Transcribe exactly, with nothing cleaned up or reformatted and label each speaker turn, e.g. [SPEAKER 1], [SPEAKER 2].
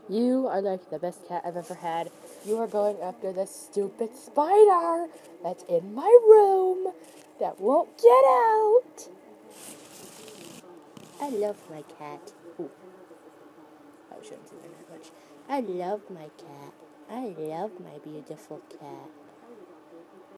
[SPEAKER 1] You are like the best cat I've ever had. You are going after this stupid spider that's in my room that won't get out. I love my cat. Ooh. I shouldn't say that much. I love my cat. I love my beautiful cat.